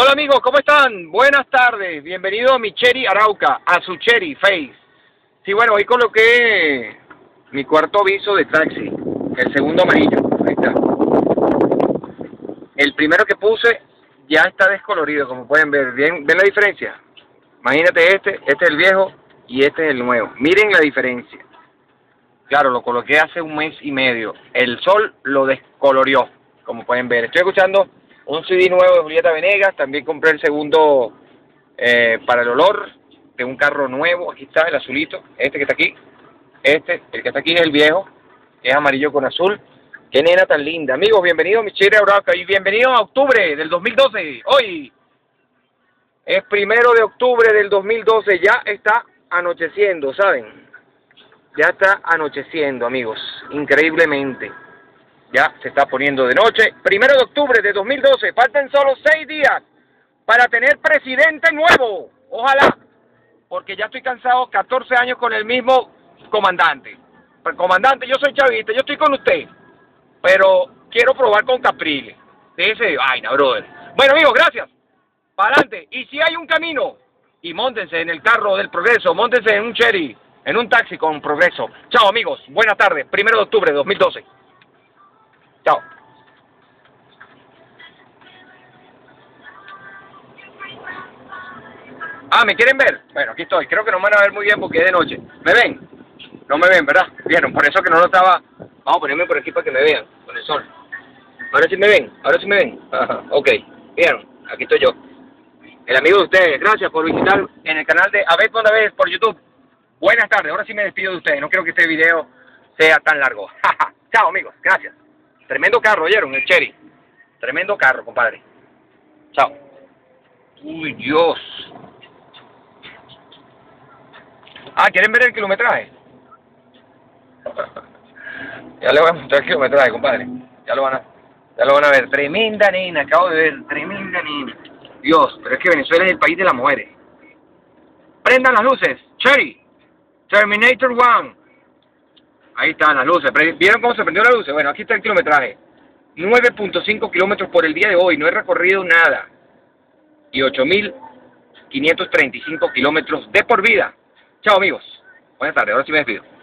Hola amigos, ¿cómo están? Buenas tardes, bienvenido a mi Cherry Arauca, a su Cherry Face. Sí, bueno, hoy coloqué mi cuarto aviso de taxi, el segundo amarillo, ahí está. El primero que puse ya está descolorido, como pueden ver. ¿Ven la diferencia? Imagínate este es el viejo y este es el nuevo. Miren la diferencia. Claro, lo coloqué hace un mes y medio. El sol lo descolorió, como pueden ver. Estoy escuchando un CD nuevo de Julieta Venegas. También compré el segundo para el olor de un carro nuevo. Aquí está el azulito, este que está aquí. El que está aquí es el viejo, que es amarillo con azul. Qué nena tan linda. Amigos, bienvenidos a mi Cherry Arauca y bienvenidos a octubre del 2012. Hoy es 1 de octubre del 2012. Ya está anocheciendo, ¿saben? Ya está anocheciendo, amigos, increíblemente. Ya se está poniendo de noche. 1 de octubre de 2012. Faltan solo 6 días para tener presidente nuevo. Ojalá, porque ya estoy cansado, 14 años con el mismo comandante. Pero, comandante, yo soy chavista, yo estoy con usted, pero quiero probar con Capriles. Déjese de vaina, brother. Bueno, amigos, gracias. Para adelante. Y si hay un camino, y móntense en el carro del Progreso, móntense en un Cherry, en un taxi con Progreso. Chao, amigos. Buenas tardes. 1 de octubre de 2012. Chao. Ah, ¿me quieren ver? Bueno, aquí estoy. Creo que no me van a ver muy bien porque es de noche. ¿Me ven? No me ven, ¿verdad? Vieron, por eso que no lo estaba... Vamos a ponerme por aquí para que me vean, con el sol. Ahora sí me ven, ahora sí me ven. Ajá, ok. Vieron, aquí estoy yo. El amigo de ustedes. Gracias por visitar en el canal de A ver cuándo ves por YouTube. Buenas tardes, ahora sí me despido de ustedes. No quiero que este video sea tan largo. Chao, amigos, gracias. Tremendo carro, ¿oyeron? El Cherry. Tremendo carro, compadre. Chao. Uy, Dios. Ah, ¿quieren ver el kilometraje? Ya les voy a mostrar el kilometraje, compadre. Ya lo van a ver. Tremenda nena, acabo de ver. Tremenda nena. Dios, pero es que Venezuela es el país de las mujeres. Prendan las luces. Cherry. Terminator 1. Ahí están las luces. ¿Vieron cómo se prendió la luz? Bueno, aquí está el kilometraje. 9.5 kilómetros por el día de hoy. No he recorrido nada. Y 8.535 kilómetros de por vida. Chao, amigos. Buenas tardes. Ahora sí me despido.